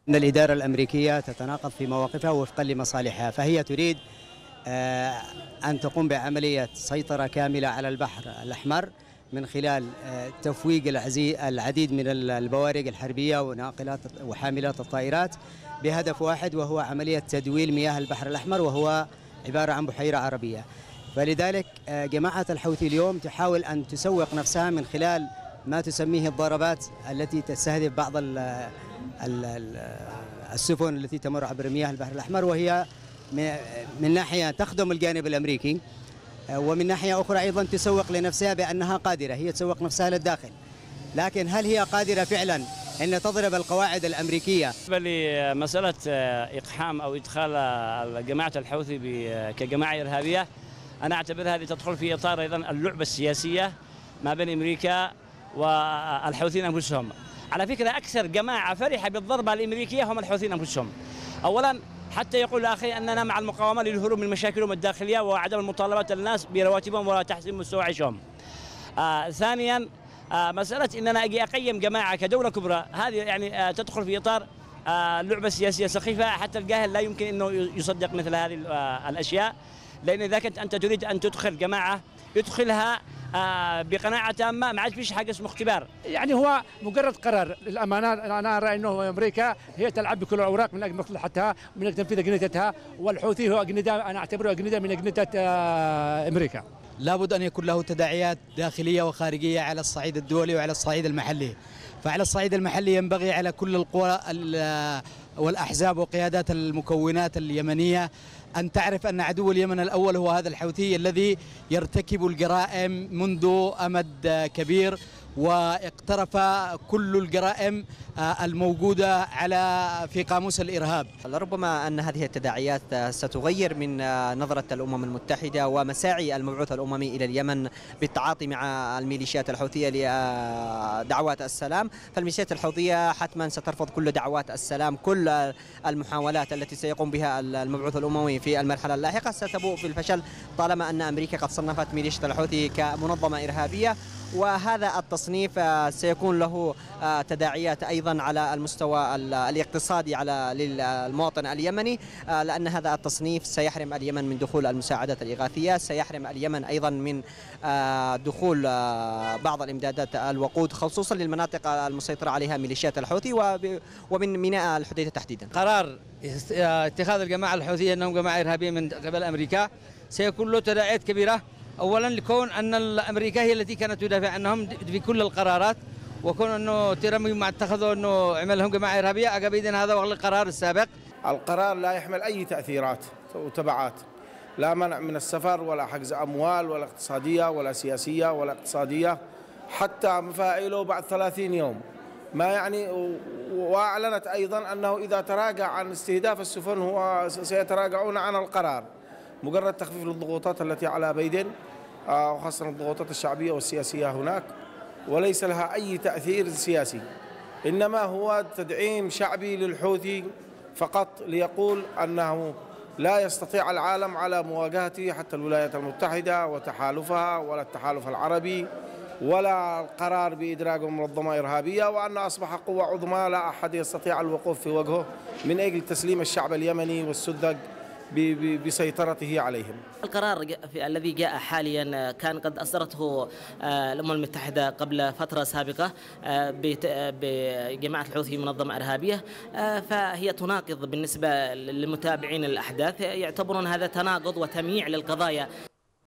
أن الإدارة الأمريكية تتناقض في مواقفها وفقا لمصالحها، فهي تريد أن تقوم بعملية سيطرة كاملة على البحر الأحمر من خلال تفويق العديد من البوارج الحربية وناقلات وحاملات الطائرات بهدف واحد، وهو عملية تدويل مياه البحر الأحمر، وهو عبارة عن بحيرة عربية. فلذلك جماعة الحوثي اليوم تحاول أن تسوق نفسها من خلال ما تسميه الضربات التي تستهدف بعض السفن التي تمر عبر مياه البحر الأحمر، وهي من ناحية تخدم الجانب الأمريكي، ومن ناحية أخرى أيضا تسوق لنفسها بأنها قادرة، هي تسوق نفسها للداخل. لكن هل هي قادرة فعلا أن تضرب القواعد الأمريكية؟ بالنسبة لمسألة إقحام أو إدخال جماعة الحوثي كجماعة إرهابية، أنا أعتبر هذه تدخل في إطار أيضا اللعبة السياسية ما بين أمريكا والحوثيين أنفسهم. على فكرة أكثر جماعة فرحة بالضربة الأمريكية هم الحوثيين أنفسهم. أولا حتى يقول أخي أننا مع المقاومة للهروب من مشاكلهم الداخلية وعدم المطالبة الناس برواتبهم ولا تحسين مستوى عيشهم. ثانيا مسألة أننا أجي أقيم جماعة كدولة كبرى، هذه يعني تدخل في إطار لعبة سياسية سخيفة، حتى الجاهل لا يمكن أنه يصدق مثل هذه الأشياء. لأن إذا كنت أنت تريد أن تدخل جماعة يدخلها بقناعة تامة، ما عاد فيش حاجة اسمه اختبار. يعني هو مجرد قرار للأمانة. أنا أرى أنه أمريكا هي تلعب بكل الأوراق من أجل مصلحتها من أجل تنفيذ أجندتها، والحوثي هو أجندة، أنا أعتبره أجندة من أجندة أمريكا. لابد أن يكون له تداعيات داخلية وخارجية على الصعيد الدولي وعلى الصعيد المحلي. فعلى الصعيد المحلي ينبغي على كل القوى والأحزاب وقيادات المكونات اليمنية أن تعرف أن عدو اليمن الأول هو هذا الحوثي الذي يرتكب الجرائم منذ أمد كبير، واقترف كل الجرائم الموجودة في قاموس الإرهاب. لربما أن هذه التداعيات ستغير من نظرة الأمم المتحدة ومساعي المبعوث الأممي إلى اليمن بالتعاطي مع الميليشيات الحوثية لدعوات السلام. فالميليشيات الحوثية حتما سترفض كل دعوات السلام، كل المحاولات التي سيقوم بها المبعوث الأممي في المرحلة اللاحقة ستبوء في الفشل طالما أن أمريكا قد صنفت ميليشيا الحوثي كمنظمة إرهابية. وهذا التصنيف سيكون له تداعيات أيضا على المستوى الاقتصادي للمواطن اليمني، لأن هذا التصنيف سيحرم اليمن من دخول المساعدات الإغاثية، سيحرم اليمن أيضا من دخول بعض الإمدادات الوقود خصوصا للمناطق المسيطرة عليها ميليشيات الحوثي ومن ميناء الحديدة تحديدا. قرار اتخاذ الجماعة الحوثية أنهم جماعة إرهابية من قبل أمريكا سيكون له تداعيات كبيرة. أولا لكون أن أمريكا هي التي كانت تدافع عنهم في كل القرارات، وكون أنه ترامب ما اتخذوا أنه عملهم جماعة إرهابية عقب هذا وغير القرار السابق. القرار لا يحمل أي تأثيرات وتبعات، لا منع من السفر ولا حجز أموال ولا اقتصادية ولا سياسية ولا اقتصادية، حتى مفاعيله بعد 30 يوم ما يعني. وأعلنت أيضا أنه إذا تراجع عن استهداف السفن هو سيتراجعون عن القرار، مجرد تخفيف الضغوطات التي على بايدن وخاصة الضغوطات الشعبية والسياسية هناك، وليس لها أي تأثير سياسي، إنما هو تدعيم شعبي للحوثي فقط ليقول أنه لا يستطيع العالم على مواجهته، حتى الولايات المتحدة وتحالفها ولا التحالف العربي ولا القرار بإدراجه منظمة إرهابية، وأن أصبح قوة عظمى لا أحد يستطيع الوقوف في وجهه من أجل تسليم الشعب اليمني والسذج بسيطرته عليهم. القرار الذي جاء حاليا كان قد أصدرته الأمم المتحدة قبل فترة سابقة بجماعة الحوثي منظمة إرهابية، فهي تناقض بالنسبة للمتابعين الأحداث، يعتبرون هذا تناقض وتمييع للقضايا